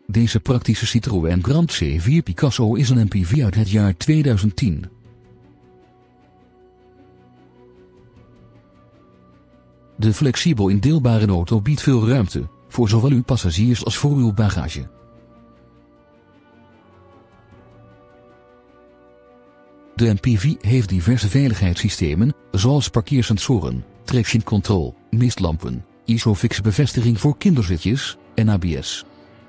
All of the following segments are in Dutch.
Deze praktische Citroën Grand C4 Picasso is een MPV uit het jaar 2010. De flexibel indeelbare auto biedt veel ruimte, voor zowel uw passagiers als voor uw bagage. De MPV heeft diverse veiligheidssystemen, zoals parkeersensoren, traction control, mistlampen, ISOFIX bevestiging voor kinderzitjes en ABS.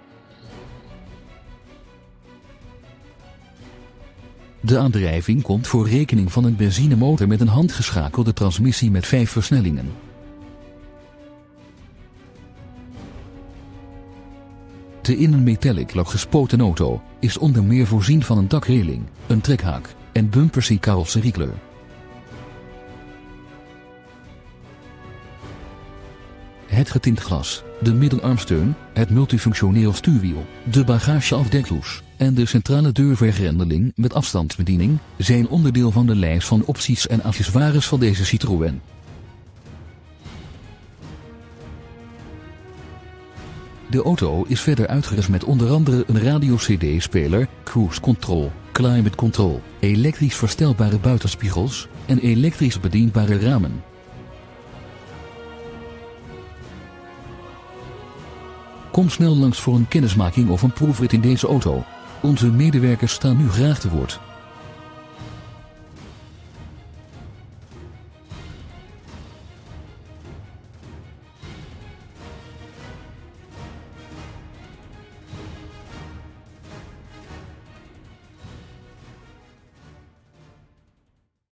De aandrijving komt voor rekening van een benzinemotor met een handgeschakelde transmissie met 5 versnellingen. De in een metallic lak gespoten auto is onder meer voorzien van een dakreling, een trekhaak en bumpers in carrosseriekleur. Het getint glas, de middenarmsteun, het multifunctioneel stuurwiel, de bagageafdekloes en de centrale deurvergrendeling met afstandsbediening zijn onderdeel van de lijst van opties en accessoires van deze Citroën. De auto is verder uitgerust met onder andere een radio-cd-speler, cruise control, climate control, elektrisch verstelbare buitenspiegels en elektrisch bedienbare ramen. Kom snel langs voor een kennismaking of een proefrit in deze auto. Onze medewerkers staan u graag te woord.